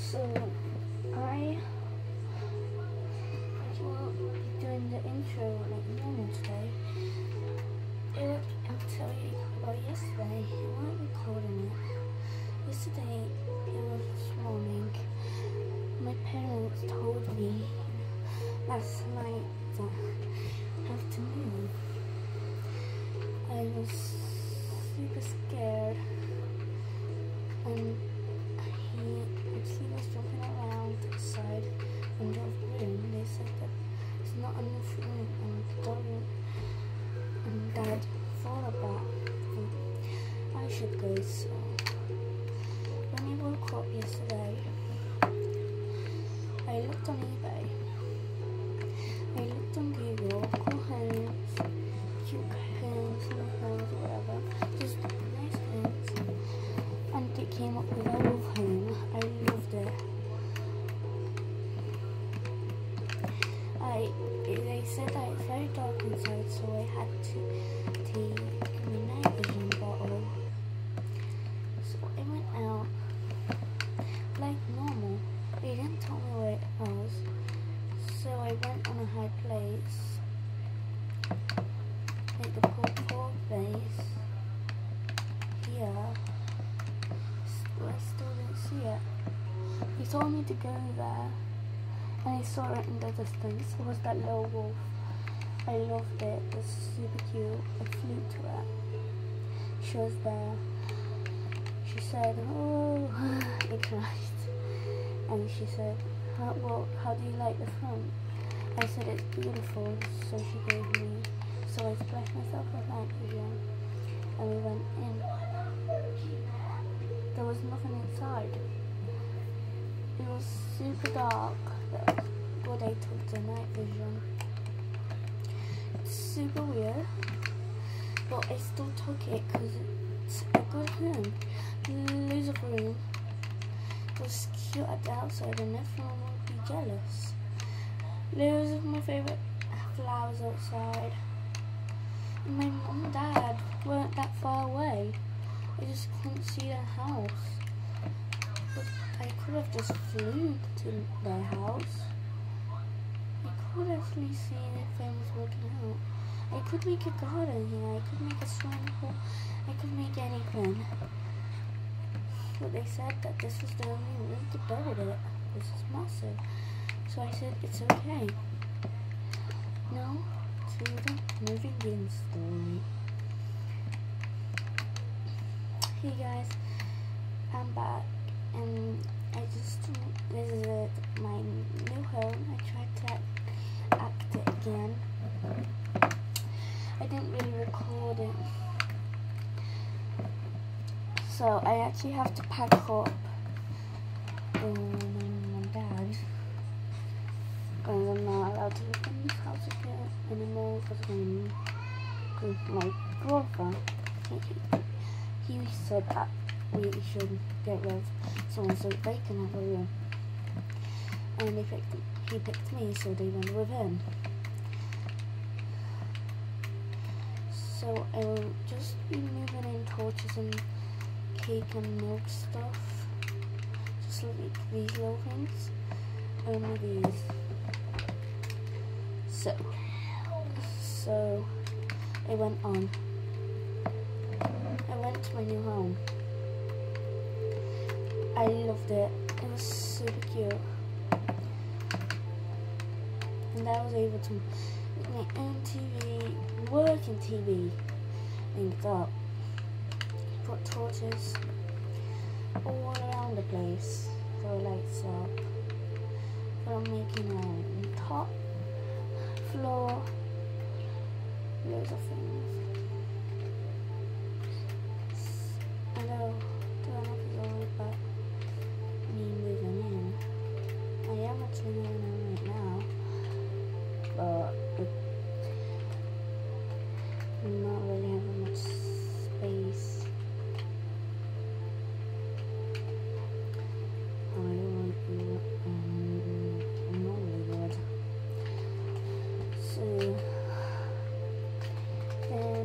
So I will be doing the intro like normal today. I'll tell you about yesterday. I wasn't recording it. Yesterday, it was this morning. My parents told me last night that I have to move. I was super scared, and he was jumping around outside in the room. They said that it's not enough room and Dad and Dad thought about I should go. So when I woke up yesterday, I looked on eBay, I looked on Google, cool homes, cute homes, little homes, whatever, just nice homes, and it came up with a wolf home. I loved it. They said that it's very dark inside, so I had to take my night vision bottle. So I went out like normal. They didn't tell me where it was, so I went on a high place, like the pool place here. But I still didn't see it. He told me to go there, and I saw it in the distance. It was that little wolf. I loved it. It was super cute. I flew to it. She was there. She said, "Oh," I cried. And she said, how do you like the front? I said, "It's beautiful." So she gave me. So I splashed myself with night vision, and we went in. There was nothing inside. It was super dark. What I took the night vision. It's super weird, but I still took it because it's a good home. Loads of room. It was cute at the outside, and everyone would be jealous. Loads of my favourite flowers outside. And my mum and dad weren't that far away. I just couldn't see their house. But I could have just flown to their house. I could actually see if I was working out. I could make a garden here. I could make a swimming pool. I could make anything. But they said that this was the only room to build it. This is massive. So I said it's okay. Now to the moving in story. Hey guys, I'm back, and this is my new home. I tried to act it again. I didn't really record it, so I actually have to pack up my bag, because I'm not allowed to live in this house again anymore because my brother, he said that we should get rid of someone so they can have a room, and he picked me, so they went with him. So I will just be moving in torches and cake and milk stuff, just like these little things, only these. So I went to my new home. I loved it. It was super cute. And I was able to make my own TV, working TV, linked up. Put torches all around the place for lights up. For making a top, floor, loads of things. I know, the enough is all about me moving in. I am actually moving in right now, but I'm not really having much space. I'm not really good. So,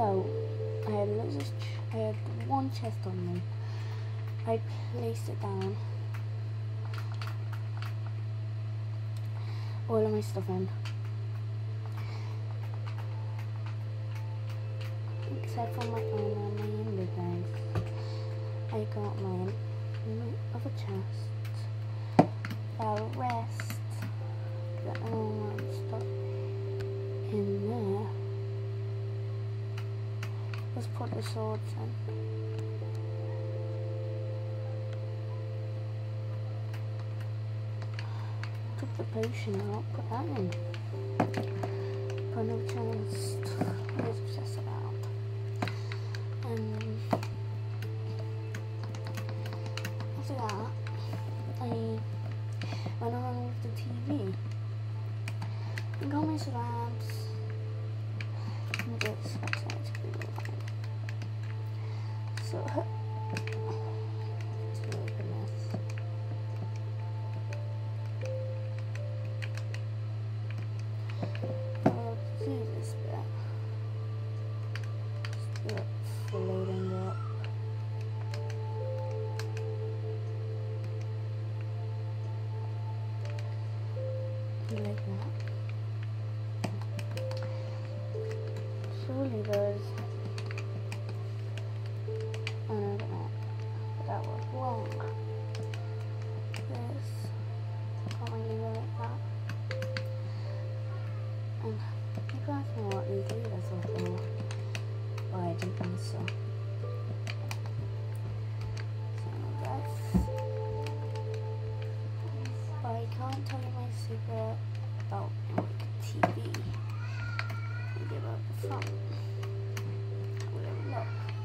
So I had one chest on me. I placed it down. All of my stuff in. Except for my armor and my inventory bags. I got my other chest. The rest, the armor and stuff in there. Let's put the swords in. Took the potion out, put that in. Put no chest. Where's the chest around? After that, I went around with the TV. I got my slabs. And this outside to be fine. So, it's a little bit mess. I'll do this bit. Just do it for loading up. Like that. Surely there's another map, but that was wrong. This, can't really leave it like that. And you guys know what these leaders are for, but I didn't think so. So that's, but I can't tell you my secret about my TV. Maybe about the front. We'll have a look.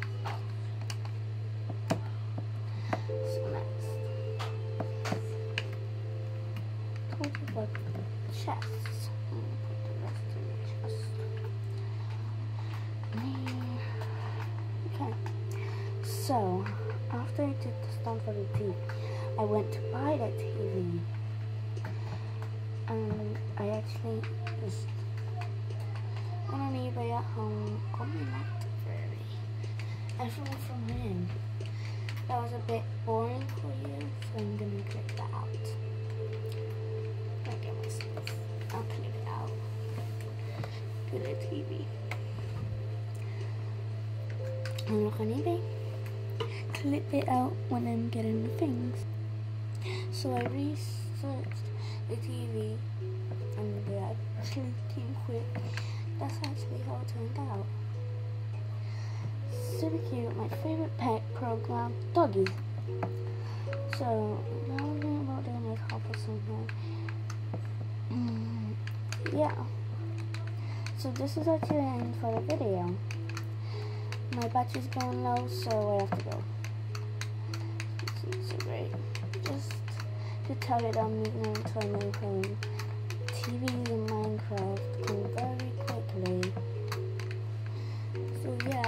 So next, talk about the chest. I'm gonna put the rest in the chest. Okay. So after I did the stuff for the TV, I went to buy that TV. And I actually just went on eBay at home, got my electric fairy. Everyone from him. That was a bit boring for you, so I'm gonna click that out. I'll get myself. I'll click it out. Go to the TV. And look on eBay. Clip it out when I'm getting the things. So I researched the TV and they actually came quick. That's actually how it turned out. Super cute, my favorite pet program, doggy. So now I'm thinking about doing like hop or something. Yeah. So this is actually the end for the video. My battery's going low, so I have to go. So great. Just to tell you that I'm moving into a new home. TVs in Minecraft come very quickly. So yeah.